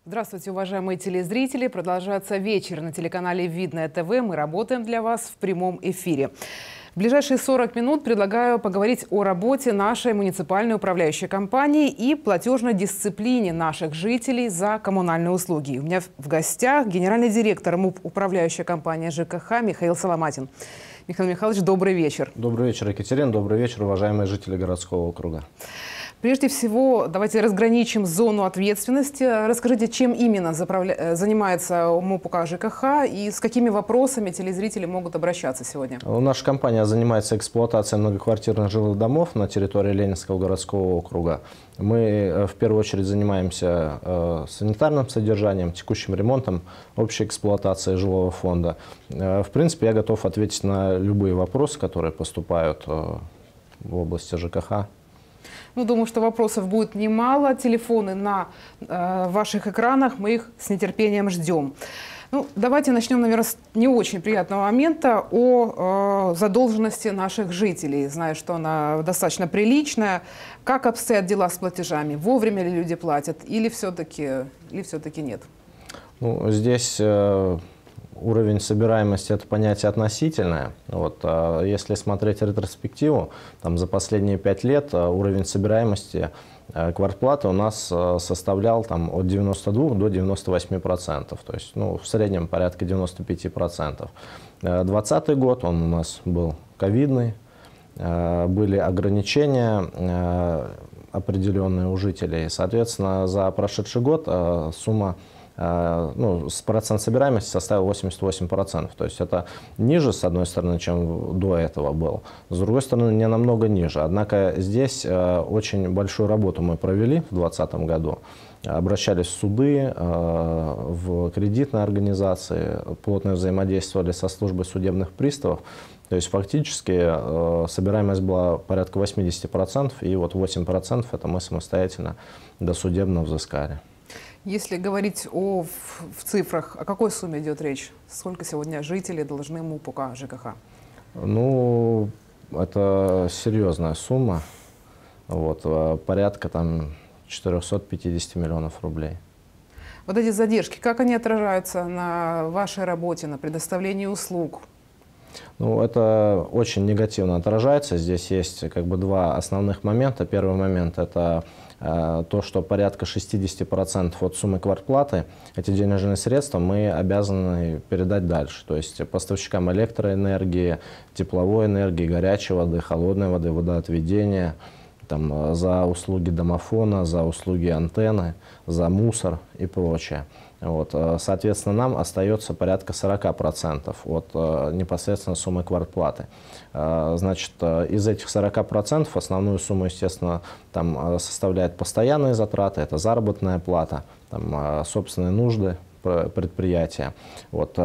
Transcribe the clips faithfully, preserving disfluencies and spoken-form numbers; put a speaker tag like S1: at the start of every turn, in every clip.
S1: Здравствуйте, уважаемые телезрители. Продолжается вечер на телеканале Видное ТВ. Мы работаем для вас в прямом эфире. В ближайшие сорок минут предлагаю поговорить о работе нашей муниципальной управляющей компании и платежной дисциплине наших жителей за коммунальные услуги. У меня в гостях генеральный директор МУП управляющая компания ЖКХ Михаил Соломатин. Михаил Михайлович, добрый вечер.
S2: Добрый вечер, Екатерина. Добрый вечер, уважаемые жители городского округа.
S1: Прежде всего, давайте разграничим зону ответственности. Расскажите, чем именно заправля... занимается МУП УК ЖКХ и с какими вопросами телезрители могут обращаться сегодня?
S2: Наша компания занимается эксплуатацией многоквартирных жилых домов на территории Ленинского городского округа. Мы в первую очередь занимаемся э, санитарным содержанием, текущим ремонтом, общей эксплуатацией жилого фонда. Э, в принципе, я готов ответить на любые вопросы, которые поступают э, в области ЖКХ.
S1: Ну, думаю, что вопросов будет немало. Телефоны на э, ваших экранах, мы их с нетерпением ждем. Ну, давайте начнем, наверное, с не очень приятного момента о э, задолженности наших жителей. Знаю, что она достаточно приличная. Как обстоят дела с платежами? Вовремя ли люди платят или все-таки или все-таки нет?
S2: Ну, здесь... Э... Уровень собираемости – это понятие относительное. Вот, а если смотреть ретроспективу, там, за последние пять лет уровень собираемости квартплаты у нас составлял там, от девяноста двух до девяноста восьми процентов. То есть ну, в среднем порядка девяноста пяти процентов. двадцатый год он у нас был ковидный, были ограничения определенные у жителей. Соответственно, за прошедший год сумма Ну, процент собираемости составил восемьдесят восемь процентов. То есть это ниже, с одной стороны, чем до этого было. С другой стороны, не намного ниже. Однако здесь очень большую работу мы провели в двадцатом году. Обращались в суды, в кредитные организации, плотно взаимодействовали со службой судебных приставов. То есть фактически собираемость была порядка восьмидесяти процентов, и вот восемь процентов это мы самостоятельно досудебно взыскали.
S1: Если говорить о, в, в цифрах, о какой сумме идет речь? Сколько сегодня жителей должны МУП УК ЖКХ?
S2: Ну, это серьезная сумма. Вот, порядка там четырёхсот пятидесяти миллионов рублей.
S1: Вот эти задержки, как они отражаются на вашей работе, на предоставлении услуг?
S2: Ну, это очень негативно отражается. Здесь есть как бы два основных момента. Первый момент – это э, то, что порядка шестидесяти процентов от суммы квартплаты, эти денежные средства мы обязаны передать дальше. То есть поставщикам электроэнергии, тепловой энергии, горячей воды, холодной воды, водоотведения, там, за услуги домофона, за услуги антенны, за мусор и прочее. Вот, соответственно, нам остается порядка сорока процентов от непосредственно суммы квартплаты. Значит, из этих сорока процентов основную сумму, естественно, там составляет постоянные затраты, это заработная плата, там, собственные нужды предприятия. Вот.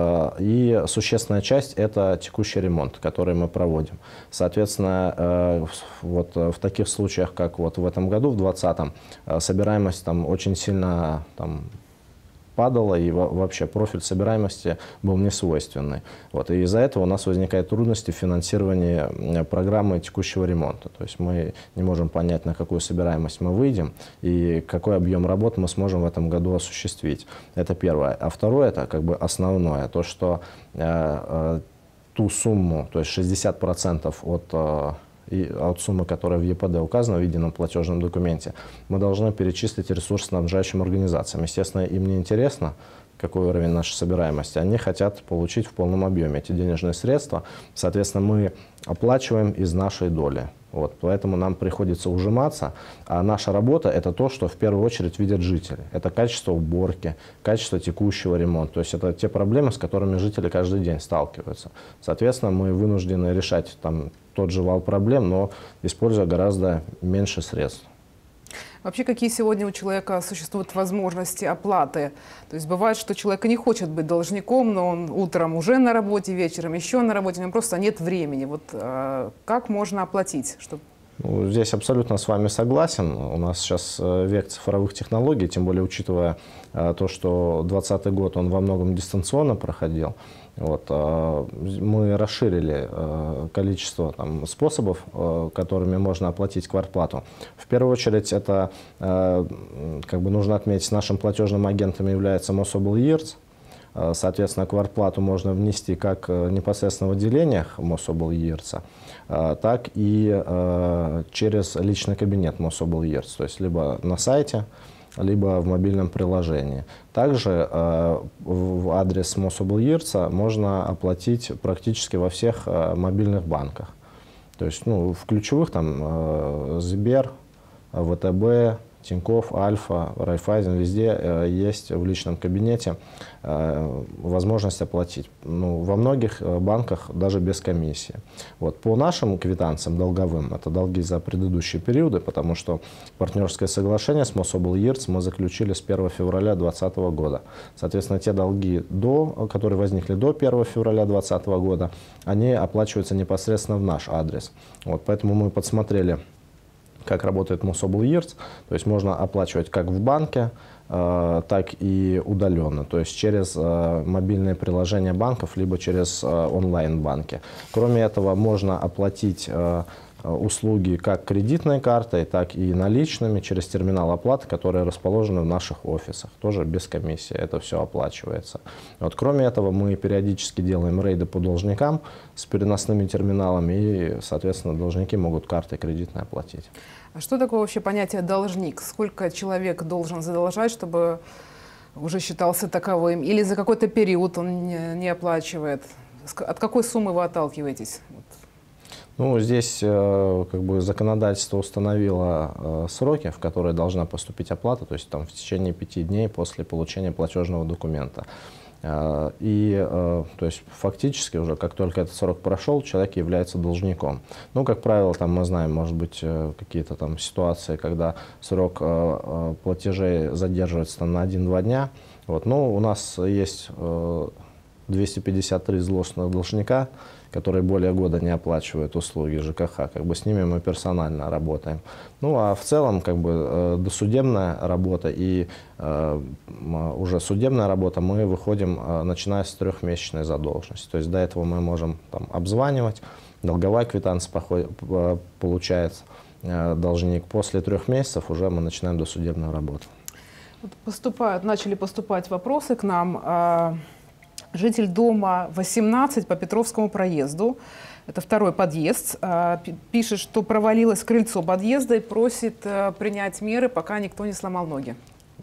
S2: И существенная часть – это текущий ремонт, который мы проводим. Соответственно, вот в таких случаях, как вот в этом году, в двадцатом, собираемость там очень сильно там, падала, и вообще профиль собираемости был несвойственный. Вот. И из-за этого у нас возникают трудности в финансировании программы текущего ремонта. То есть мы не можем понять, на какую собираемость мы выйдем и какой объем работ мы сможем в этом году осуществить. Это первое. А второе, это как бы основное, то, что э, э, ту сумму, то есть шестьдесят процентов от э, и от суммы, которая в Е П Д указана в едином платежном документе, мы должны перечислить ресурсоснабжающим организациям. Естественно, им не интересно, какой уровень нашей собираемости. Они хотят получить в полном объеме эти денежные средства. Соответственно, мы оплачиваем из нашей доли. Вот, поэтому нам приходится ужиматься. А наша работа – это то, что в первую очередь видят жители. Это качество уборки, качество текущего ремонта. То есть это те проблемы, с которыми жители каждый день сталкиваются. Соответственно, мы вынуждены решать там, тот же вал проблем, но используя гораздо меньше средств.
S1: Вообще, какие сегодня у человека существуют возможности оплаты? То есть бывает, что человек не хочет быть должником, но он утром уже на работе, вечером еще на работе, у него просто нет времени. Вот э, как можно оплатить? Чтобы...
S2: Ну, здесь абсолютно с вами согласен. У нас сейчас век цифровых технологий, тем более учитывая э, то, что двадцатый год он во многом дистанционно проходил. Вот, мы расширили количество там, способов, которыми можно оплатить квартплату. В первую очередь, это, как бы нужно отметить, нашим платежным агентом является Мособлъирц. Соответственно, квартплату можно внести как непосредственно в отделениях Мособлъирца, так и через личный кабинет Мособлъирц, то есть либо на сайте, либо в мобильном приложении. Также в адрес Мособлъирца можно оплатить практически во всех мобильных банках. То есть ну, в ключевых там Сбер, ВТБ, Тинькофф, Альфа, Райфайзен, везде есть в личном кабинете возможность оплатить. Ну, во многих банках даже без комиссии. Вот. По нашим квитанциям долговым, это долги за предыдущие периоды, потому что партнерское соглашение с Мособлъирц мы заключили с первого февраля две тысячи двадцатого года. Соответственно, те долги, до, которые возникли до первого февраля две тысячи двадцатого года, они оплачиваются непосредственно в наш адрес. Вот. Поэтому мы подсмотрели, как работает Мособлъирц, то есть можно оплачивать как в банке, э, так и удаленно, то есть через э, мобильные приложения банков, либо через э, онлайн-банки. Кроме этого, можно оплатить э, услуги как кредитной картой, так и наличными через терминал оплаты, которые расположены в наших офисах, тоже без комиссии, это все оплачивается. Вот, кроме этого, мы периодически делаем рейды по должникам с переносными терминалами, и, соответственно, должники могут картой кредитной оплатить.
S1: А что такое вообще понятие должник? Сколько человек должен задолжать, чтобы уже считался таковым? Или за какой-то период он не, не оплачивает? От какой суммы вы отталкиваетесь?
S2: Ну, здесь э, как бы законодательство установило э, сроки, в которые должна поступить оплата, то есть там, в течение пяти дней после получения платежного документа. Э, и э, то есть, фактически уже, как только этот срок прошел, человек является должником. Ну, как правило, там, мы знаем, может быть, э, какие-то там ситуации, когда срок э, платежей задерживается там, на один-два дня. Вот. Но у нас есть э, двести пятьдесят три злостных должника, которые более года не оплачивают услуги ЖКХ, как бы с ними мы персонально работаем. Ну а в целом как бы досудебная работа и э, уже судебная работа мы выходим, э, начиная с трехмесячной задолженности. То есть до этого мы можем там, обзванивать, долговая квитанция походит, получается, э, должник. После трех месяцев уже мы начинаем досудебную работу.
S1: Поступают, начали поступать вопросы к нам. Житель дома восемнадцать по Петровскому проезду, это второй подъезд, пишет, что провалилось крыльцо подъезда и просит принять меры, пока никто не сломал ноги.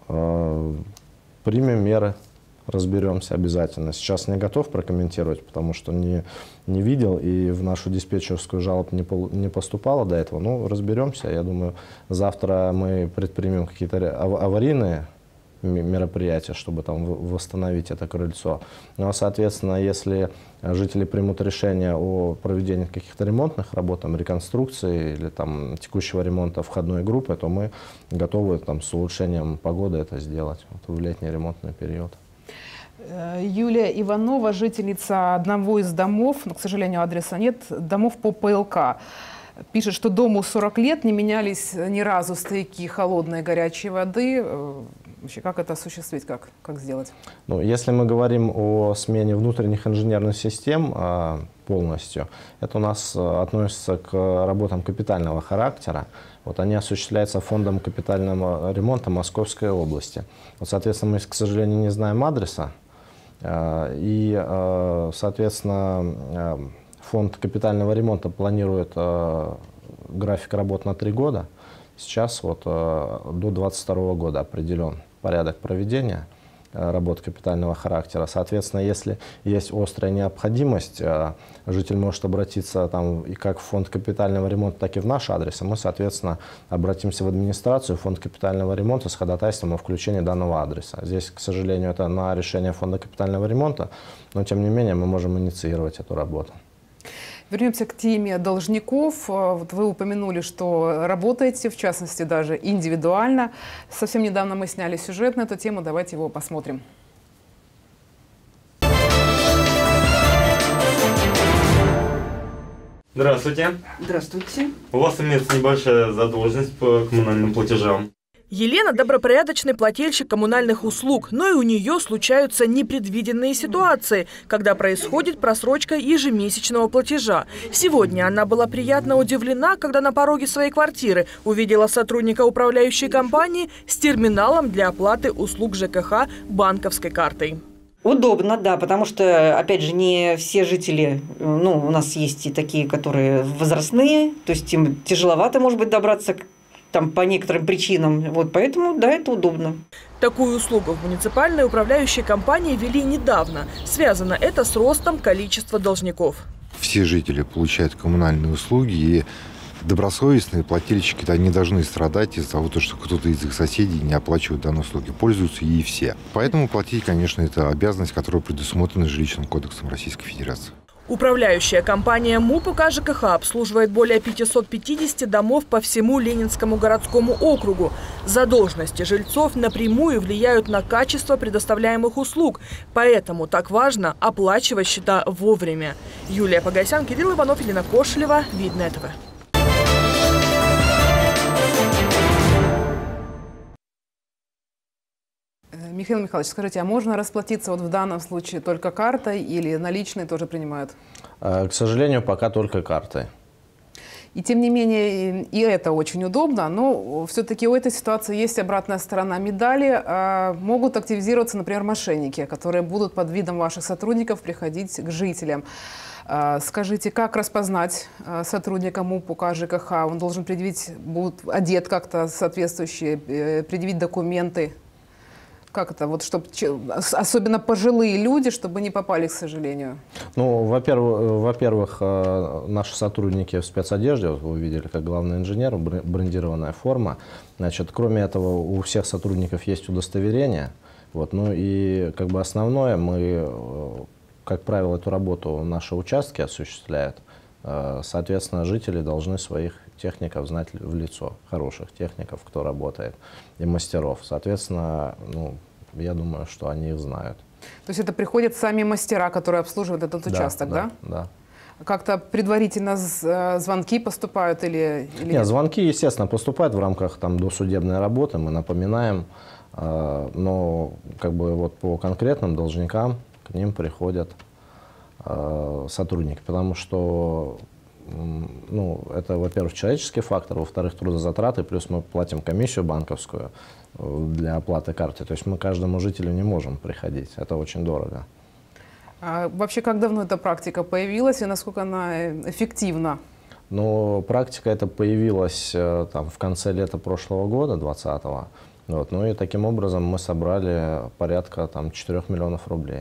S2: Примем меры, разберемся обязательно. Сейчас не готов прокомментировать, потому что не, не видел и в нашу диспетчерскую жалоб не, не поступало до этого. Ну, разберемся. Я думаю, завтра мы предпримем какие-то аварийные мероприятия, чтобы там восстановить это крыльцо. Ну, а, соответственно, если жители примут решение о проведении каких-то ремонтных работ, там, реконструкции или там, текущего ремонта входной группы, то мы готовы там, с улучшением погоды это сделать вот, в летний ремонтный период.
S1: Юлия Иванова, жительница одного из домов, но, к сожалению, адреса нет, домов по ПЛК. Пишет, что дому сорок лет, не менялись ни разу стояки холодной и горячей воды. Вообще, как это осуществить, как, как сделать?
S2: Ну, если мы говорим о смене внутренних инженерных систем э, полностью, это у нас э, относится к работам капитального характера. Вот они осуществляются фондом капитального ремонта Московской области. Вот, соответственно, мы, к сожалению, не знаем адреса. Э, и, э, соответственно, э, фонд капитального ремонта планирует э, график работ на три года. Сейчас вот, э, до две тысячи двадцать второго года определен порядок проведения э, работ капитального характера. Соответственно, если есть острая необходимость, э, житель может обратиться там, и как в фонд капитального ремонта, так и в наш адрес. И мы, соответственно, обратимся в администрацию, фонд капитального ремонта с ходатайством о включении данного адреса. Здесь, к сожалению, это на решение фонда капитального ремонта, но тем не менее мы можем инициировать эту работу.
S1: Вернемся к теме должников. Вот вы упомянули, что работаете, в частности, даже индивидуально. Совсем недавно мы сняли сюжет на эту тему. Давайте его посмотрим.
S3: Здравствуйте.
S4: Здравствуйте.
S3: У вас имеется небольшая задолженность по коммунальным платежам. Елена – добропорядочный плательщик коммунальных услуг, но и у нее случаются непредвиденные ситуации, когда происходит просрочка ежемесячного платежа. Сегодня она была приятно удивлена, когда на пороге своей квартиры увидела сотрудника управляющей компании с терминалом для оплаты услуг ЖКХ банковской картой.
S4: Удобно, да, потому что, опять же, не все жители, ну, у нас есть и такие, которые возрастные, то есть им тяжеловато, может быть, добраться к там по некоторым причинам. Вот поэтому, да, это удобно.
S3: Такую услугу в муниципальной управляющей компании ввели недавно. Связано это с ростом количества должников.
S5: Все жители получают коммунальные услуги, и добросовестные плательщики не должны страдать из-за того, что кто-то из их соседей не оплачивает данные услуги. Пользуются и все. Поэтому платить, конечно, это обязанность, которая предусмотрена Жилищным кодексом Российской Федерации.
S3: Управляющая компания МУПК ЖКХ обслуживает более пятисот пятидесяти домов по всему Ленинскому городскому округу. Задолженности жильцов напрямую влияют на качество предоставляемых услуг, поэтому так важно оплачивать счета вовремя. Юлия Погосян, Кирилл Иванов, Елена Кошелева, Видное ТВ.
S1: Михаил Михайлович, скажите, а можно расплатиться вот в данном случае только картой или наличные тоже принимают?
S2: К сожалению, пока только картой.
S1: И тем не менее, и это очень удобно, но все-таки у этой ситуации есть обратная сторона медали. Могут активизироваться, например, мошенники, которые будут под видом ваших сотрудников приходить к жителям. Скажите, как распознать сотрудника МУПК ЖКХ? Он должен предъявить, будет одет как-то соответствующие, предъявить документы? Как это, вот, чтобы, особенно пожилые люди, чтобы не попали, к сожалению?
S2: Ну, во-первых, во-первых, наши сотрудники в спецодежде, вот вы видели, как главный инженер, брендированная форма. Значит, кроме этого, у всех сотрудников есть удостоверение. Вот, ну и как бы основное, мы, как правило, эту работу наши участки осуществляют. Соответственно, жители должны своих техников знать в лицо, хороших техников, кто работает, и мастеров. Соответственно, ну, я думаю, что они их знают.
S1: То есть это приходят сами мастера, которые обслуживают этот да, участок, да?
S2: Да, да.
S1: Как-то предварительно звонки поступают или, или
S2: нет? Нет, звонки, естественно, поступают в рамках там досудебной работы, мы напоминаем, но как бы вот по конкретным должникам к ним приходят сотрудники, потому что ну, это, во-первых, человеческий фактор, во-вторых, трудозатраты, плюс мы платим комиссию банковскую для оплаты карты. То есть мы каждому жителю не можем приходить. Это очень дорого.
S1: А вообще, как давно эта практика появилась и насколько она эффективна?
S2: Ну, практика эта появилась там, в конце лета прошлого года, двадцатого. Вот, ну и таким образом мы собрали порядка там, четырёх миллионов рублей.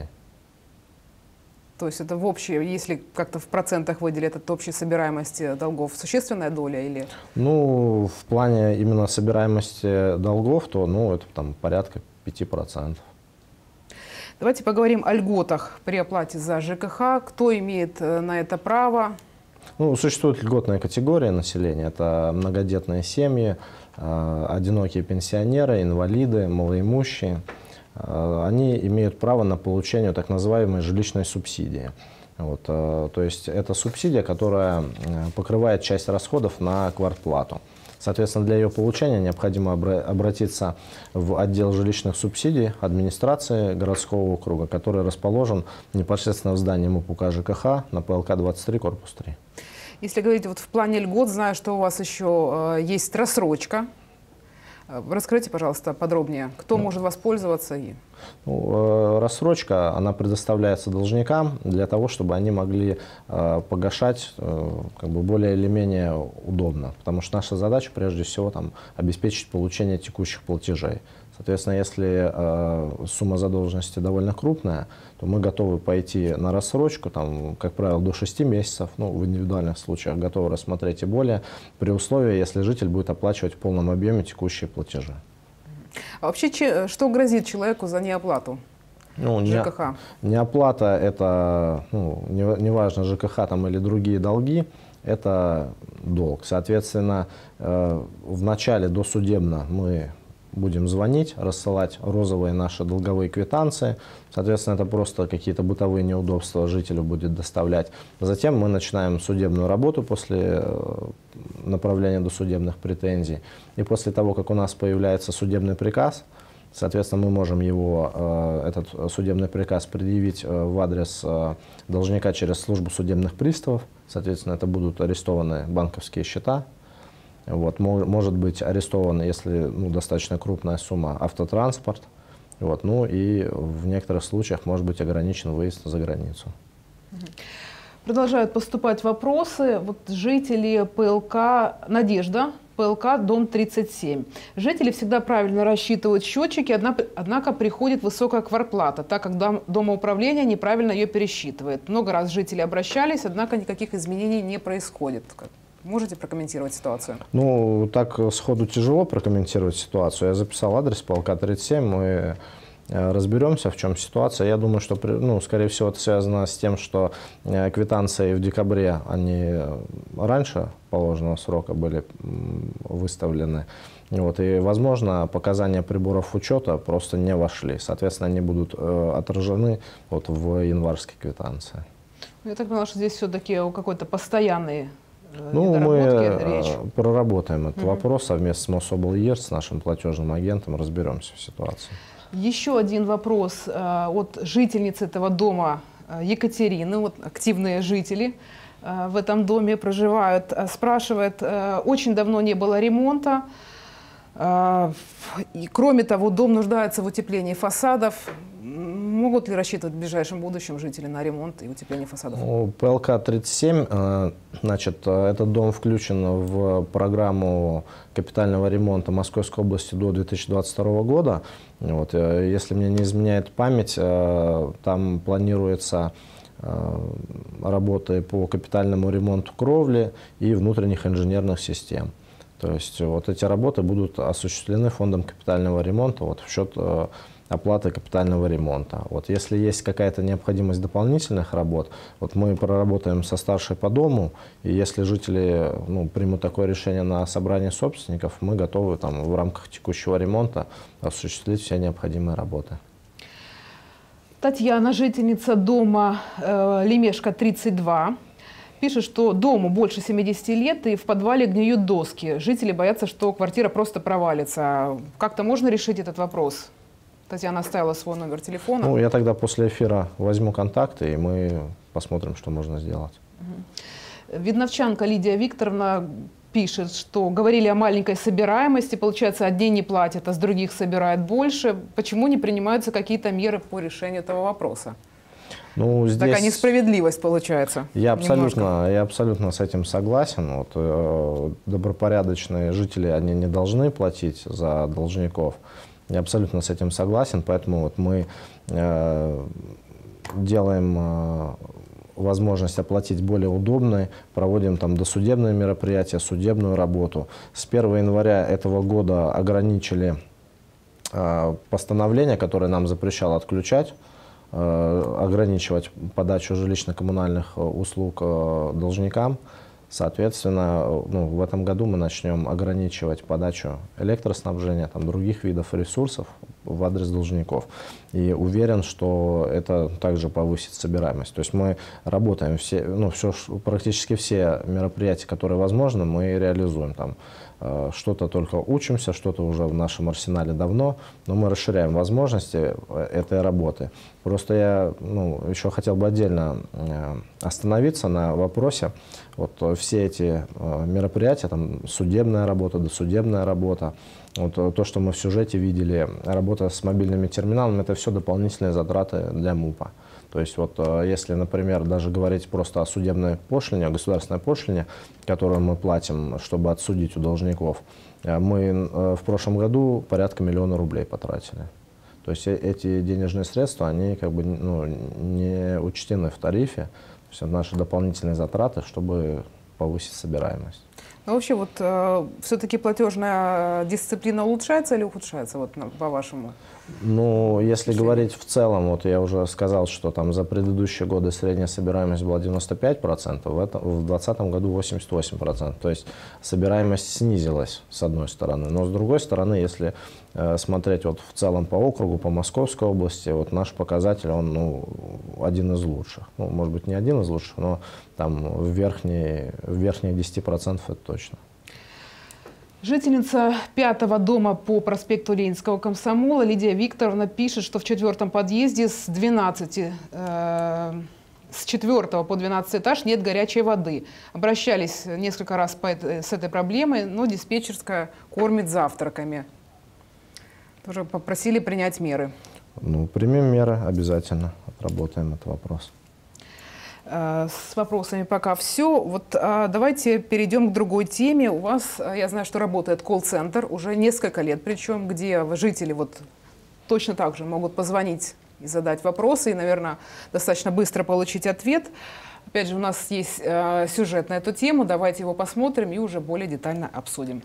S1: То есть это в общей, если как-то в процентах выделить от общей собираемости долгов, существенная доля или? Ну,
S2: в плане именно собираемости долгов, то ну, это там порядка пяти процентов.
S1: Давайте поговорим о льготах при оплате за ЖКХ. Кто имеет на это право?
S2: Ну, существует льготная категория населения. Это многодетные семьи, одинокие пенсионеры, инвалиды, малоимущие. Они имеют право на получение так называемой жилищной субсидии. Вот, то есть это субсидия, которая покрывает часть расходов на квартплату. Соответственно, для ее получения необходимо обратиться в отдел жилищных субсидий администрации городского округа, который расположен непосредственно в здании МУПК ЖКХ на ПЛК двадцать три, корпус три.
S1: Если говорить вот в плане льгот, знаю, что у вас еще есть рассрочка. Раскройте, пожалуйста, подробнее, кто ну, может воспользоваться. И...
S2: Ну, рассрочка, она предоставляется должникам для того, чтобы они могли э, погашать э, как бы более или менее удобно. Потому что наша задача, прежде всего, там, обеспечить получение текущих платежей. Соответственно, если э, сумма задолженности довольно крупная, то мы готовы пойти на рассрочку, там, как правило, до шести месяцев, ну, в индивидуальных случаях готовы рассмотреть и более, при условии, если житель будет оплачивать в полном объеме текущие платежи.
S1: А вообще, что грозит человеку за неоплату?
S2: Ну, ЖКХ? Не, неоплата – это, ну, неважно, не ЖКХ там, или другие долги, это долг. Соответственно, э, в начале досудебно мы будем звонить, рассылать розовые наши долговые квитанции. Соответственно, это просто какие-то бытовые неудобства жителю будет доставлять. Затем мы начинаем судебную работу после направления досудебных претензий. И после того, как у нас появляется судебный приказ, соответственно, мы можем его, этот судебный приказ предъявить в адрес должника через службу судебных приставов. Соответственно, это будут арестованы банковские счета. Вот, может быть арестован, если ну, достаточно крупная сумма, автотранспорт. Вот, ну и в некоторых случаях может быть ограничен выезд за границу.
S1: Продолжают поступать вопросы. Вот жители ПЛК «Надежда», ПЛК «Дом тридцать семь». Жители всегда правильно рассчитывают счетчики, однако приходит высокая квартплата, так как домоуправление неправильно ее пересчитывает. Много раз жители обращались, однако никаких изменений не происходит. Можете прокомментировать ситуацию?
S2: Ну, так сходу тяжело прокомментировать ситуацию. Я записал адрес ПЛК тридцать семь, мы разберемся, в чем ситуация. Я думаю, что, ну, скорее всего, это связано с тем, что квитанции в декабре, они раньше положенного срока были выставлены. Вот, и, возможно, показания приборов учета просто не вошли. Соответственно, они будут отражены вот в январской квитанции.
S1: Я так поняла, что здесь все-таки какой-то постоянный...
S2: Ну, мы
S1: речь.
S2: проработаем этот
S1: угу. вопрос
S2: совместно с Мособлъ, с нашим платежным агентом, разберемся в ситуации.
S1: Еще один вопрос э, от жительницы этого дома э, Екатерины, вот активные жители э, в этом доме проживают, э, спрашивает, э, очень давно не было ремонта, э, и кроме того, дом нуждается в утеплении фасадов. Могут ли рассчитывать в ближайшем будущем жители на ремонт и утепление фасадов?
S2: ПЛК тридцать семь, значит, этот дом включен в программу капитального ремонта Московской области до две тысячи двадцать второго года. Вот, если мне не изменяет память, там планируется работы по капитальному ремонту кровли и внутренних инженерных систем. То есть вот эти работы будут осуществлены фондом капитального ремонта вот, в счет оплаты капитального ремонта. Вот, если есть какая-то необходимость дополнительных работ, вот мы проработаем со старшей по дому, и если жители ну, примут такое решение на собрании собственников, мы готовы там, в рамках текущего ремонта осуществить все необходимые работы.
S1: Татьяна, жительница дома э, Лемешка тридцать два, пишет, что дому больше семидесяти лет и в подвале гниют доски. Жители боятся, что квартира просто провалится. Как-то можно решить этот вопрос? Татьяна оставила свой номер телефона.
S2: Ну, я тогда после эфира возьму контакты, и мы посмотрим, что можно сделать.
S1: Угу. Видновчанка Лидия Викторовна пишет, что говорили о маленькой собираемости. Получается, одни не платят, а с других собирают больше. Почему не принимаются какие-то меры по решению этого вопроса?
S2: Ну, здесь
S1: такая несправедливость получается.
S2: Я абсолютно, я абсолютно с этим согласен. Вот, э, добропорядочные жители, они не должны платить за должников. Я абсолютно с этим согласен, поэтому вот мы э, делаем э, возможность оплатить более удобной, проводим там досудебные мероприятия, судебную работу. С первого января этого года ограничили э, постановление, которое нам запрещало отключать, э, ограничивать подачу жилищно-коммунальных услуг э, должникам. Соответственно, ну, в этом году мы начнем ограничивать подачу электроснабжения, там, других видов ресурсов в адрес должников. И уверен, что это также повысит собираемость. То есть мы работаем, все, ну, все, практически все мероприятия, которые возможны, мы реализуем. Там, э, что-то только учимся, что-то уже в нашем арсенале давно, но мы расширяем возможности этой работы. Просто я ну, еще хотел бы отдельно э, остановиться на вопросе. Вот все эти мероприятия, там, судебная работа, досудебная работа, вот, то, что мы в сюжете видели, работа с мобильными терминалами, это все дополнительные затраты для МУПа. То есть, вот, если, например, даже говорить просто о судебной пошлине, о государственной пошлине, которую мы платим, чтобы отсудить у должников, мы в прошлом году порядка миллиона рублей потратили. То есть эти денежные средства, они как бы ну, не учтены в тарифе. Все наши дополнительные затраты, чтобы повысить собираемость.
S1: Ну, вообще, вот э, все-таки платежная дисциплина улучшается или ухудшается, вот, по-вашему?
S2: Ну, если говорить в целом, вот я уже сказал, что там за предыдущие годы средняя собираемость была девяносто пять процентов, в, этом, в две тысячи двадцатом году восемьдесят восемь процентов. То есть собираемость снизилась с одной стороны. Но с другой стороны, если э, смотреть вот в целом по округу, по Московской области, вот наш показатель, он ну, один из лучших. Ну, может быть, не один из лучших, но там в верхней, в верхних десяти процентах это точно.
S1: Жительница пятого дома по проспекту Ленинского комсомола Лидия Викторовна пишет, что в четвертом подъезде с двенадцати, э, с четвёртого по двенадцатый этаж нет горячей воды. Обращались несколько раз по этой, с этой проблемой, но диспетчерская кормит завтраками. Тоже попросили принять меры.
S2: Ну, примем меры обязательно, отработаем этот вопрос.
S1: С вопросами пока все. Вот а, давайте перейдем к другой теме. У вас, я знаю, что работает колл-центр уже несколько лет, причем где жители вот точно так же могут позвонить и задать вопросы, и, наверное, достаточно быстро получить ответ. Опять же, у нас есть а, сюжет на эту тему. Давайте его посмотрим и уже более детально обсудим.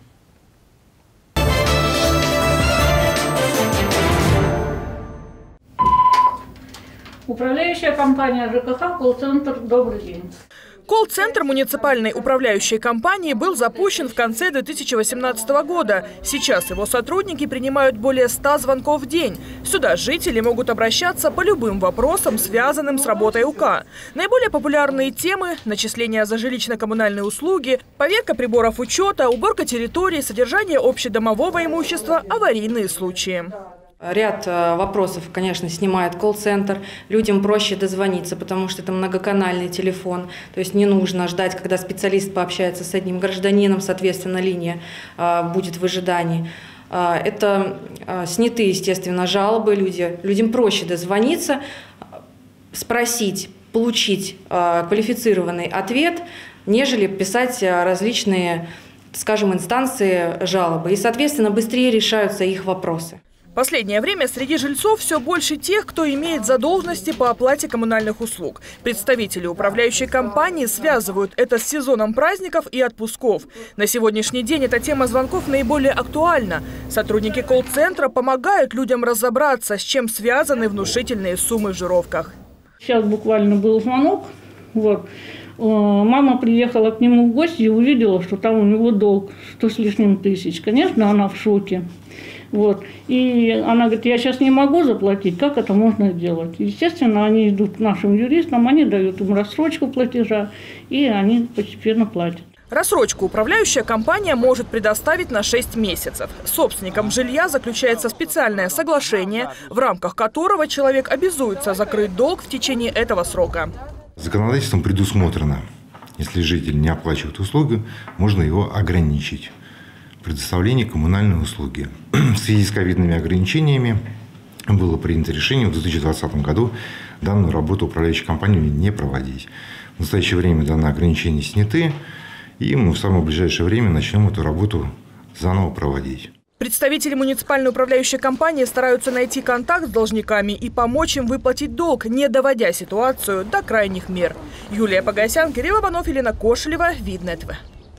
S6: Управляющая компания ЖКХ «Колл-центр». Добрый день.
S3: Колл-центр муниципальной управляющей компании был запущен в конце две тысячи восемнадцатого года. Сейчас его сотрудники принимают более ста звонков в день. Сюда жители могут обращаться по любым вопросам, связанным с работой УК. Наиболее популярные темы – начисления за жилищно-коммунальные услуги, поверка приборов учета, уборка территории, содержание общедомового имущества, аварийные случаи.
S7: Ряд вопросов, конечно, снимает колл-центр. Людям проще дозвониться, потому что это многоканальный телефон. То есть не нужно ждать, когда специалист пообщается с одним гражданином, соответственно, линия будет в ожидании. Это сняты, естественно, жалобы. Люди, людям проще дозвониться, спросить, получить квалифицированный ответ, нежели писать различные, скажем, инстанции жалобы. И, соответственно, быстрее решаются их вопросы.
S3: Последнее время среди жильцов все больше тех, кто имеет задолженности по оплате коммунальных услуг. Представители управляющей компании связывают это с сезоном праздников и отпусков. На сегодняшний день эта тема звонков наиболее актуальна. Сотрудники колл-центра помогают людям разобраться, с чем связаны внушительные суммы в жировках.
S6: Сейчас буквально был звонок. Вот. Мама приехала к нему в гости и увидела, что там у него долг сто с лишним тысяч. Конечно, она в шоке. Вот. И она говорит, я сейчас не могу заплатить, как это можно сделать? Естественно, они идут к нашим юристам, они дают им рассрочку платежа, и они постепенно платят.
S3: Рассрочку управляющая компания может предоставить на шесть месяцев. С собственником жилья заключается специальное соглашение, в рамках которого человек обязуется закрыть долг в течение этого срока.
S5: Законодательством предусмотрено, если житель не оплачивает услуги, можно его ограничить. Предоставление коммунальной услуги. В связи с ковидными ограничениями было принято решение в две тысячи двадцатом году данную работу управляющей компании не проводить. В настоящее время данные ограничения сняты, и мы в самое ближайшее время начнем эту работу заново проводить.
S3: Представители муниципальной управляющей компании стараются найти контакт с должниками и помочь им выплатить долг, не доводя ситуацию до крайних мер. Юлия Погосян, Кирилл Иванов, Елена Кошелева, Видное ТВ.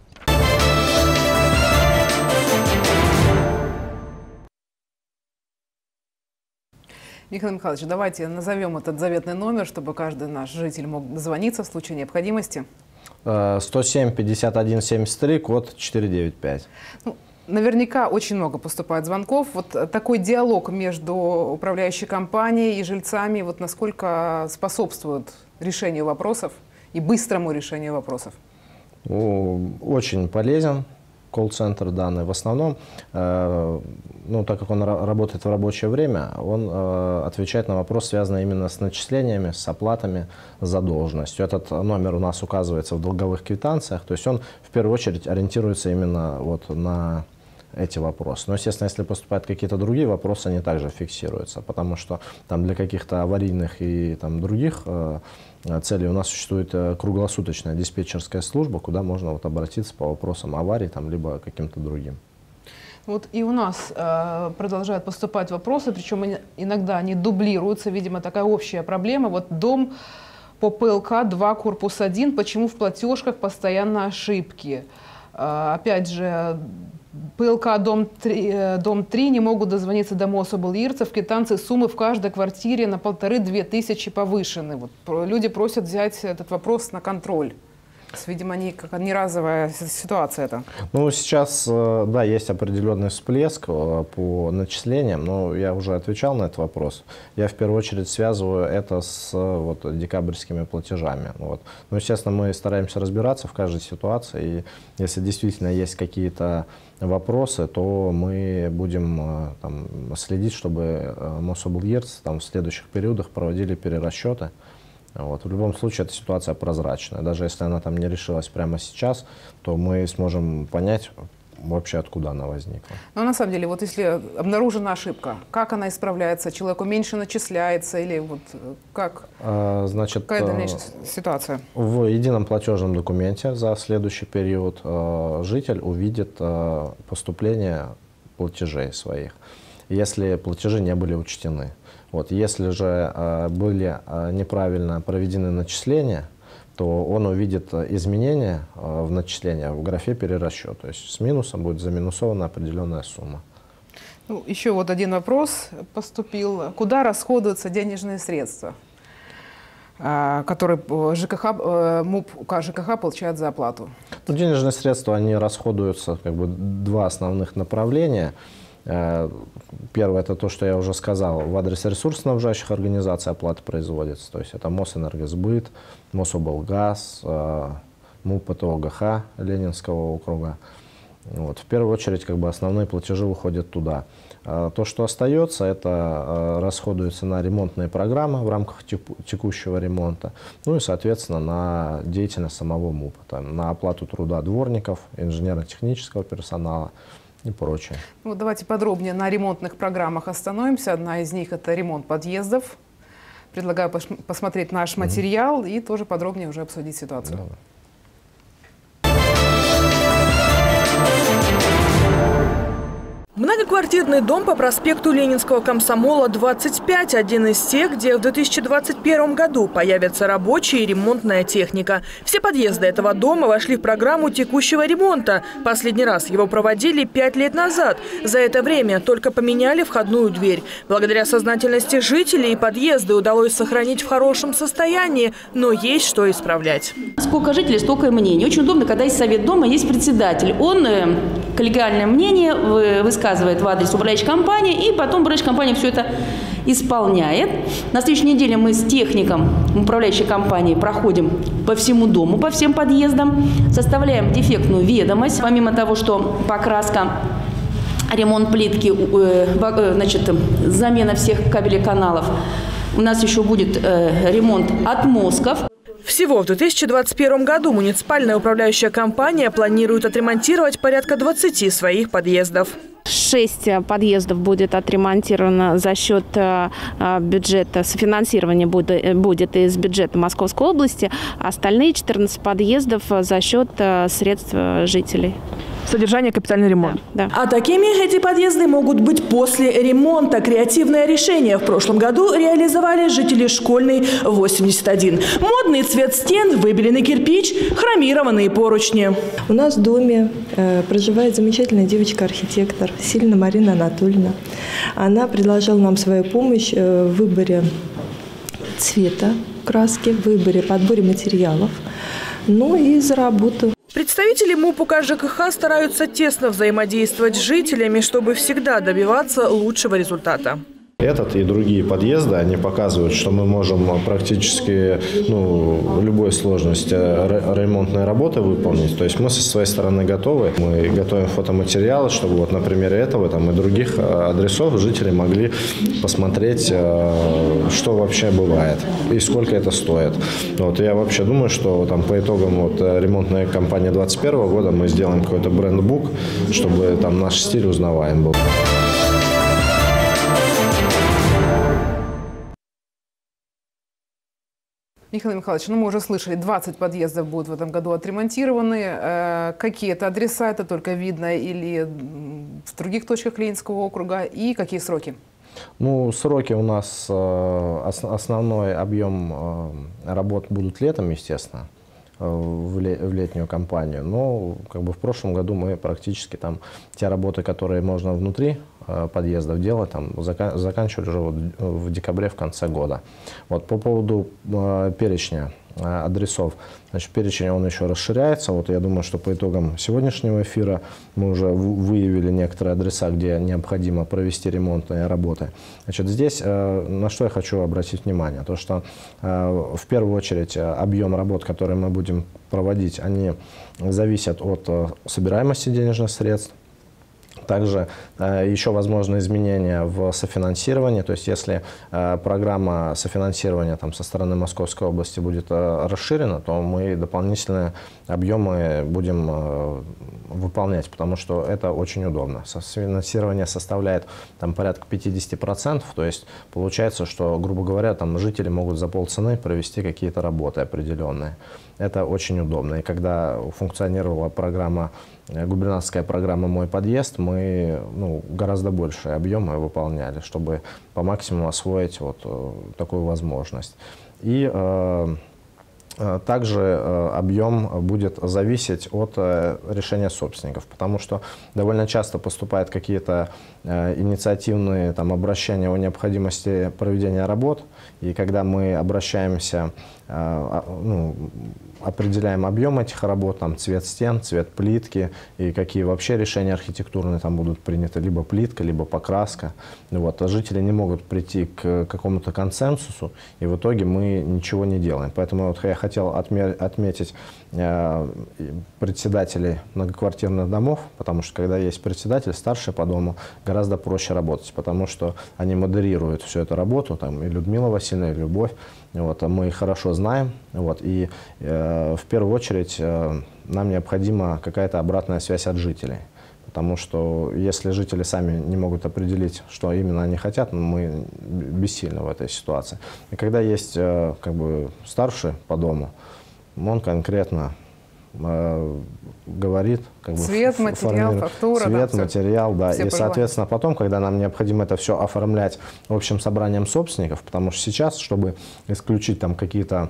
S1: Михаил Михайлович, давайте назовем этот заветный номер, чтобы каждый наш житель мог дозвониться в случае необходимости.
S2: сто семь пятьдесят один семьдесят три, код четыреста девяносто пять.
S1: Ну, наверняка очень много поступает звонков. Вот такой диалог между управляющей компанией и жильцами, вот насколько способствует решению вопросов и быстрому решению вопросов?
S2: Ну, очень полезен колл-центр данный. В основном, э, ну, так как он работает в рабочее время, он э, отвечает на вопросы, связанные именно с начислениями, с оплатами задолженностью. Этот номер у нас указывается в долговых квитанциях, то есть он в первую очередь ориентируется именно вот на эти вопросы. Но, естественно, если поступают какие-то другие вопросы, они также фиксируются, потому что там для каких-то аварийных и там других э, целей у нас существует круглосуточная диспетчерская служба, куда можно вот обратиться по вопросам аварий, там, либо каким-то другим.
S1: Вот и у нас э, продолжают поступать вопросы, причем иногда они дублируются, видимо, такая общая проблема. Вот дом по ПЛК два, корпус один, почему в платежках постоянно ошибки? Э, опять же, ПЛК «Дом три», «Дом три» не могут дозвониться до Мособлирцев. Квитанции суммы в каждой квартире на полторы-две тысячи повышены. Вот люди просят взять этот вопрос на контроль. Видимо, не, как не разовая ситуация это.
S2: Ну, сейчас, да, есть определенный всплеск по начислениям, но я уже отвечал на этот вопрос. Я в первую очередь связываю это с вот, декабрьскими платежами. Вот. Ну, естественно, мы стараемся разбираться в каждой ситуации, и если действительно есть какие-то вопросы, то мы будем там, следить, чтобы Мособлирцы там, в следующих периодах проводили перерасчеты. Вот. В любом случае, эта ситуация прозрачная. Даже если она там не решилась прямо сейчас, то мы сможем понять вообще, откуда она возникла.
S1: Но на самом деле, вот если обнаружена ошибка, как она исправляется? Человеку меньше начисляется или вот как?
S2: А, значит,
S1: какая дальнейшая ситуация?
S2: В едином платежном документе за следующий период э, житель увидит э, поступление платежей своих, если платежи не были учтены. Вот, если же э, были э, неправильно проведены начисления, то он увидит изменения э, в начислениях в графе перерасчет. То есть с минусом будет заминусована определенная сумма.
S1: Ну, еще вот один вопрос поступил. Куда расходуются денежные средства, э, которые ЖКХ, э, МУП УК ЖКХ получает за оплату?
S2: Ну, денежные средства они расходуются как бы два основных направления. Первое, это то, что я уже сказал, в адрес ресурсоснабжающих организаций оплата производится. То есть это Мосэнергосбыт, Мособлгаз, МУП ПТО ГХ Ленинского округа. Вот. В первую очередь как бы основные платежи уходят туда. То, что остается, это расходуется на ремонтные программы в рамках текущего ремонта, ну и, соответственно, на деятельность самого МУПа, там, на оплату труда дворников, инженерно-технического персонала и прочее.
S1: Ну, давайте подробнее на ремонтных программах остановимся. Одна из них – это ремонт подъездов. Предлагаю посмотреть наш материал mm-hmm. и тоже подробнее уже обсудить ситуацию.
S2: Давай.
S3: Многоквартирный дом по проспекту Ленинского Комсомола, двадцать пять. Один из тех, где в две тысячи двадцать первом году появятся рабочие и ремонтная техника. Все подъезды этого дома вошли в программу текущего ремонта. Последний раз его проводили пять лет назад. За это время только поменяли входную дверь. Благодаря сознательности жителей подъезды удалось сохранить в хорошем состоянии, но есть что исправлять.
S8: Сколько жителей, столько и мнений. Очень удобно, когда есть совет дома, есть председатель. Он э, коллегиальное мнение высказывает. Высказывает в адрес управляющей компании, и потом управляющая компания все это исполняет. На следующей неделе мы с техником управляющей компании проходим по всему дому, по всем подъездам, составляем дефектную ведомость. Помимо того, что покраска, ремонт плитки, значит, замена всех кабелей каналов, у нас еще будет ремонт отмостков.
S3: Всего в две тысячи двадцать первом году муниципальная управляющая компания планирует отремонтировать порядка двадцати своих подъездов.
S9: Шесть подъездов будет отремонтировано за счет бюджета, софинансирование будет, будет из бюджета Московской области, а остальные четырнадцать подъездов за счет средств жителей.
S3: Содержание, капитальный ремонт.
S9: Да, да.
S3: А такими эти подъезды могут быть после ремонта. Креативное решение в прошлом году реализовали жители Школьной восемьдесят один. Модный цвет стен, выбеленный кирпич, хромированные поручни.
S10: У нас в доме э, проживает замечательная девочка-архитектор Сильна Марина Анатольевна. Она предложила нам свою помощь э, в выборе цвета краски, в выборе, подборе материалов, ну и за работу.
S3: Представители МУП УК ЖКХ стараются тесно взаимодействовать с жителями, чтобы всегда добиваться лучшего результата.
S2: Этот и другие подъезды, они показывают, что мы можем практически ну, любой сложности ремонтной работы выполнить. То есть мы со своей стороны готовы. Мы готовим фотоматериалы, чтобы вот на примере этого там, и других адресов жители могли посмотреть, что вообще бывает и сколько это стоит. Вот, я вообще думаю, что там, по итогам вот, ремонтной кампании две тысячи двадцать первого года мы сделаем какой-то бренд-бук, чтобы там, наш стиль узнаваем был.
S1: Михаил Михайлович, ну мы уже слышали, двадцать подъездов будут в этом году отремонтированы. Какие-то адреса, это только видно, или в других точках Ленинского округа? И какие сроки?
S2: Ну, сроки у нас, основной объем работ будут летом, естественно. в летнюю кампанию. Но как бы в прошлом году мы практически там те работы, которые можно внутри подъездов делать, там, заканчивали уже вот в декабре, в конце года. Вот по поводу перечня адресов. Значит, перечень он еще расширяется. Вот я думаю, что по итогам сегодняшнего эфира мы уже выявили некоторые адреса, где необходимо провести ремонтные работы. Значит, здесь на что я хочу обратить внимание. То, что в первую очередь объем работ, которые мы будем проводить, они зависят от собираемости денежных средств. Также э, еще возможны изменения в софинансировании. То есть если э, программа софинансирования там, со стороны Московской области будет э, расширена, то мы дополнительные объемы будем э, выполнять, потому что это очень удобно. Софинансирование составляет там, порядка пятидесяти процентов. То есть получается, что, грубо говоря, там, жители могут за полцены провести какие-то работы определенные. Это очень удобно. И когда функционировала программа, губернаторская программа «Мой подъезд», мы ну, гораздо большие объемы выполняли, чтобы по максимуму освоить вот такую возможность. И э, также э, объем будет зависеть от э, решения собственников, потому что довольно часто поступают какие-то э, инициативные там, обращения о необходимости проведения работ, и когда мы обращаемся, э, ну, определяем объем этих работ, там, цвет стен, цвет плитки и какие вообще решения архитектурные там будут приняты, либо плитка, либо покраска. Вот. А жители не могут прийти к какому-то консенсусу, и в итоге мы ничего не делаем. Поэтому вот я хотел отметить э, председателей многоквартирных домов, потому что когда есть председатель, старший по дому, гораздо проще работать, потому что они модерируют всю эту работу, там, и Людмила Васильевна, и Любовь. Вот, мы их хорошо знаем, вот, и э, в первую очередь э, нам необходима какая-то обратная связь от жителей. Потому что если жители сами не могут определить, что именно они хотят, мы бессильны в этой ситуации. И когда есть э, как бы старший по дому, он конкретно э, говорит, как
S1: цвет,
S2: бы,
S1: материал, фактура.
S2: Цвет,
S1: да,
S2: материал, да. И,
S1: пожелания.
S2: соответственно, потом, когда нам необходимо это все оформлять общим собранием собственников, потому что сейчас, чтобы исключить там какие-то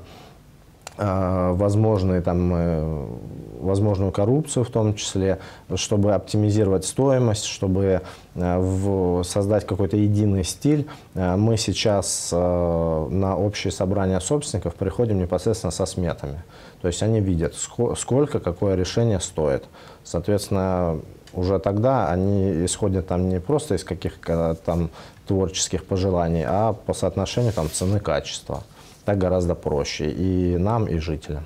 S2: э, возможные, там, э, возможную коррупцию в том числе, чтобы оптимизировать стоимость, чтобы э, в, создать какой-то единый стиль, э, мы сейчас э, на общее собрание собственников приходим непосредственно со сметами. То есть они видят, сколько, какое решение стоит. Соответственно, уже тогда они исходят там не просто из каких-то там творческих пожеланий, а по соотношению там цены-качества. Так гораздо проще и нам, и жителям.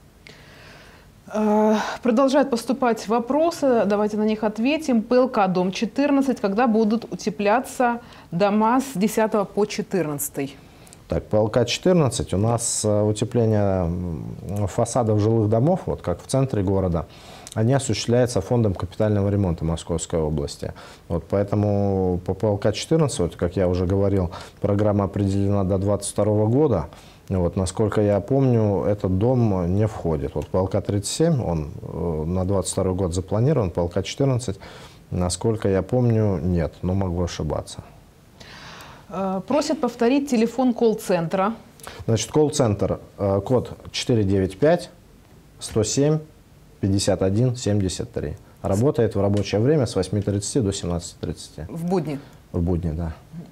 S1: Продолжают поступать вопросы, давайте на них ответим. ПЛК дом четырнадцать, когда будут утепляться дома с десятого по четырнадцатый?
S2: Так, ПЛК четырнадцать у нас утепление фасадов жилых домов, вот как в центре города, они осуществляются фондом капитального ремонта Московской области. Вот поэтому по ПЛК четырнадцать, вот, как я уже говорил, программа определена до две тысячи двадцать второго года. Вот, насколько я помню, этот дом не входит. Вот ПЛК тридцать семь, он на двадцать второй год запланирован, ПЛК четырнадцать, насколько я помню, нет, но могу ошибаться.
S1: Просят повторить телефон колл-центра.
S2: Значит, колл-центр, код четыре девять пять сто семь пятьдесят один семьдесят три. Работает в рабочее время с восьми тридцати до семнадцати тридцати.
S1: В будни?
S2: В будни, да.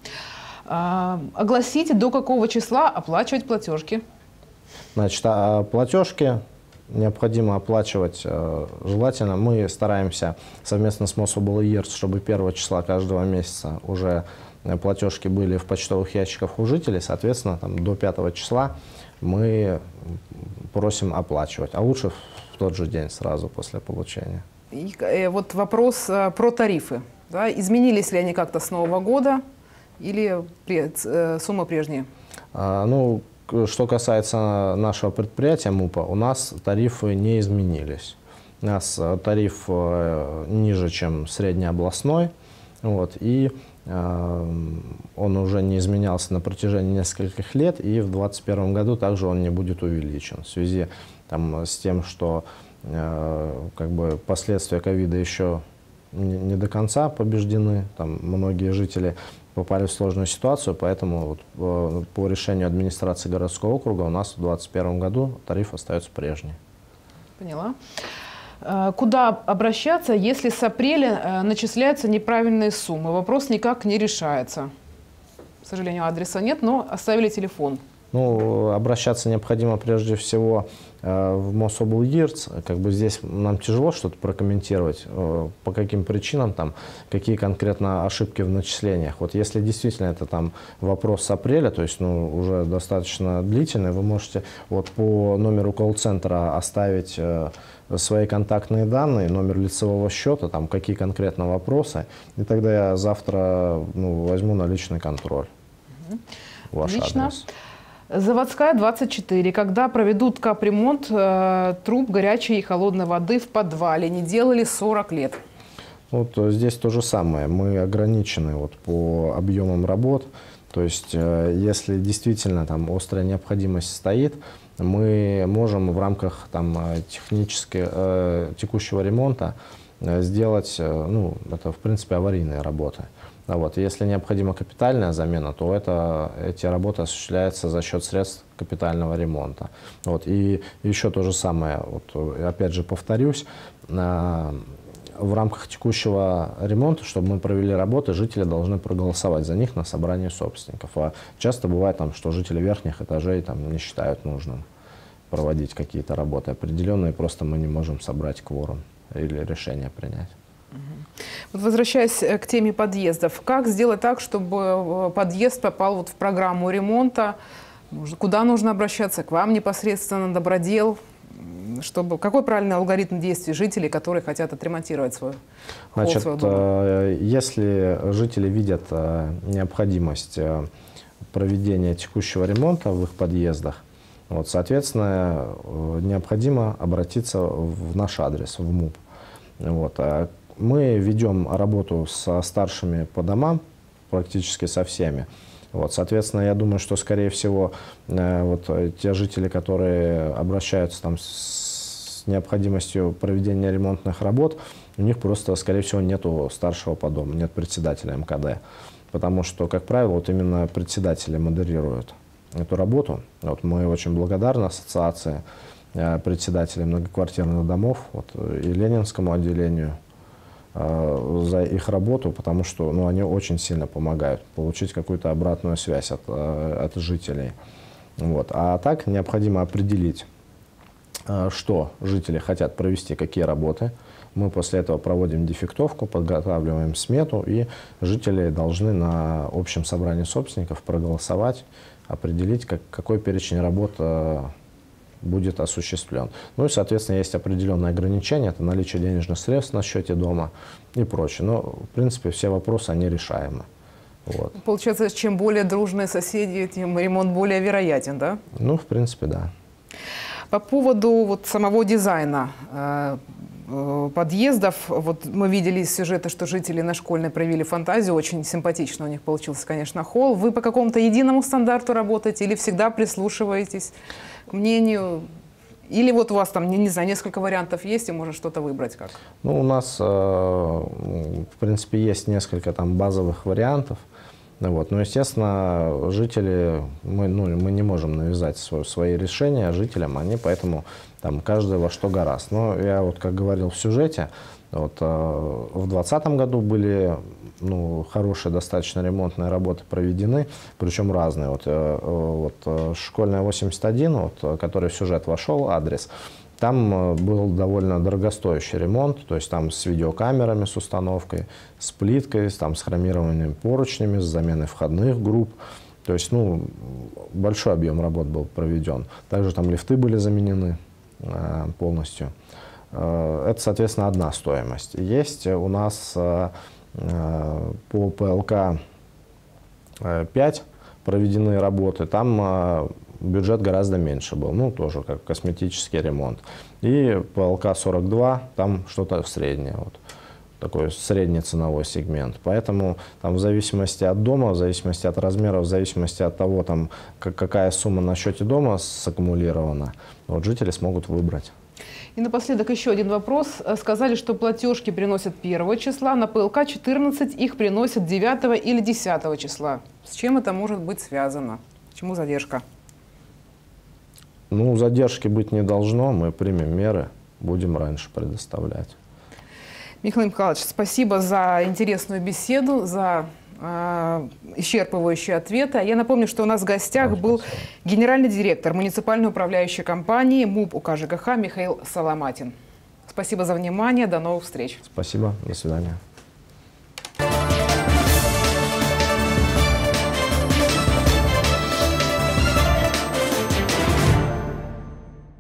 S1: А, огласите, до какого числа оплачивать платежки?
S2: Значит, а платежки необходимо оплачивать э, желательно. Мы стараемся совместно с Мособлиерц, чтобы первого числа каждого месяца уже платежки были в почтовых ящиках у жителей. Соответственно, там, до пятого числа мы просим оплачивать. А лучше в тот же день, сразу после получения.
S1: И, э, вот вопрос э, про тарифы. Да? Изменились ли они как-то с Нового года или э, суммы прежние?
S2: А, ну, что касается нашего предприятия МУПа, у нас тарифы не изменились. У нас тариф э, ниже, чем среднеобластной. Вот, и э, он уже не изменялся на протяжении нескольких лет, и в две тысячи двадцать первом году также он не будет увеличен. В связи там, с тем, что э, как бы последствия ковида еще не, не до конца побеждены, там многие жители попали в сложную ситуацию, поэтому вот, по решению администрации городского округа у нас в две тысячи двадцать первом году тариф остается прежний.
S1: Поняла. Куда обращаться, если с апреля начисляются неправильные суммы? Вопрос никак не решается. К сожалению, адреса нет, но оставили телефон.
S2: Ну, обращаться необходимо прежде всего э, в Мособлгирц. Как бы здесь нам тяжело что-то прокомментировать, э, по каким причинам, там, какие конкретно ошибки в начислениях. Вот если действительно это там вопрос с апреля, то есть ну, уже достаточно длительный, вы можете вот по номеру колл-центра оставить э, свои контактные данные, номер лицевого счета, там, какие конкретно вопросы, и тогда я завтра ну, возьму на личный контроль.
S1: Угу.
S2: Ваш
S1: Лично.
S2: адрес.
S1: Заводская, двадцать четыре. Когда проведут капремонт э, труб горячей и холодной воды в подвале? Не делали сорок лет.
S2: Вот здесь то же самое. Мы ограничены вот по объемам работ. То есть, э, если действительно там острая необходимость стоит, мы можем в рамках там, технически, э, текущего ремонта э, сделать, э, ну, это в принципе аварийные работы. А вот, если необходима капитальная замена, то это, эти работы осуществляются за счет средств капитального ремонта. Вот, и еще то же самое, вот, опять же повторюсь, э, в рамках текущего ремонта, чтобы мы провели работы, жители должны проголосовать за них на собрании собственников. А часто бывает, там, что жители верхних этажей там, не считают нужным проводить какие-то работы определенные, просто мы не можем собрать кворум или решение принять.
S1: Вот возвращаясь к теме подъездов, как сделать так, чтобы подъезд попал вот в программу ремонта? Куда нужно обращаться? К вам непосредственно, на добродел? Чтобы, какой правильный алгоритм действий жителей, которые хотят отремонтировать свой холл,
S2: Значит,
S1: свой дом?
S2: Если жители видят необходимость проведения текущего ремонта в их подъездах, вот, соответственно, необходимо обратиться в наш адрес, в МУП. Вот. Мы ведем работу со старшими по домам, практически со всеми. Вот, соответственно, я думаю, что, скорее всего, вот, те жители, которые обращаются там, с необходимостью проведения ремонтных работ, у них просто, скорее всего, нету старшего по дому, нет председателя эм ка дэ. Потому что, как правило, вот именно председатели модерируют эту работу. Вот, мы очень благодарны ассоциации председателей многоквартирных домов вот, и Ленинскому отделению за их работу, потому что ну, они очень сильно помогают получить какую-то обратную связь от, от жителей. Вот. А так необходимо определить, что жители хотят провести, какие работы. Мы после этого проводим дефектовку, подготавливаем смету, и жители должны на общем собрании собственников проголосовать, определить, как, какой перечень работ будет осуществлен. Ну и, соответственно, есть определенные ограничения, это наличие денежных средств на счете дома и прочее. Но, в принципе, все вопросы, они решаемы. Вот. Получается,
S1: чем более дружные соседи, тем ремонт более вероятен, да?
S2: Ну, в принципе, да.
S1: По поводу вот самого дизайна э, э, подъездов, вот мы видели из сюжета, что жители на Школьной проявили фантазию, очень симпатично у них получился, конечно, холл. Вы по какому-то единому стандарту работаете или всегда прислушиваетесь к мнению? Или вот у вас там, не, не знаю, несколько вариантов есть, и можно что-то выбрать как?
S2: Ну, у нас, э, в принципе, есть несколько там базовых вариантов. Вот. Но, естественно, жители, мы, ну, мы не можем навязать свое, свои решения жителям, они поэтому там каждый во что гораст. Но я вот, как говорил в сюжете, вот, э, в двадцатом году были ну, хорошие достаточно ремонтные работы проведены, причем разные. Вот, э, вот, Школьная восемьдесят один, вот, который в сюжет вошел, адрес, там был довольно дорогостоящий ремонт, то есть там с видеокамерами, с установкой, с плиткой, там, с хромированными поручнями, с заменой входных групп. То есть ну, большой объем работ был проведен. Также там лифты были заменены э, полностью. Э, это, соответственно, одна стоимость. Есть у нас э, по пэ эл ка пять проведены работы. Там э, бюджет гораздо меньше был, ну, тоже как косметический ремонт. И пэ эл ка сорок два, там что-то среднее, вот, такой средний ценовой сегмент. Поэтому там в зависимости от дома, в зависимости от размера, в зависимости от того, там, как, какая сумма на счете дома саккумулирована, вот, жители смогут выбрать.
S1: И напоследок еще один вопрос. Сказали, что платежки приносят первого числа, на пэ эл ка четырнадцать их приносят девятого или десятого числа. С чем это может быть связано? Почему задержка?
S2: Ну, задержки быть не должно, мы примем меры. будем раньше предоставлять.
S1: Михаил Михайлович, спасибо за интересную беседу, за э, исчерпывающие ответы. Я напомню, что у нас в гостях да, был генеральный директор муниципальной управляющей компании МУП УК ЖКХ Михаил Соломатин. Спасибо за внимание. До новых встреч.
S2: Спасибо. До свидания.